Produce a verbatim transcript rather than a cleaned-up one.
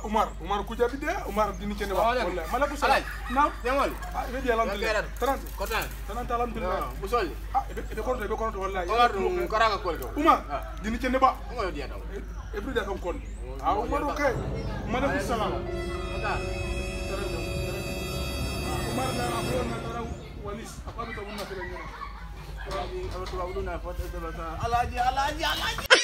Umar Umar ku jadi dia Umar dini cene ba wallahi mala bu salam na demal ah be di alhamdulillah trente kotan trente alhamdulillah bu solli ah be be ko be ko wallahi Umar dum karaga kol ko Umar dini cene ba ngoy dia taw e bi da kam kon ah Umar okay mala bu salam kotan Umar na abro na tara walis apa be to bunna fere ngena alaji alaji alaji alaji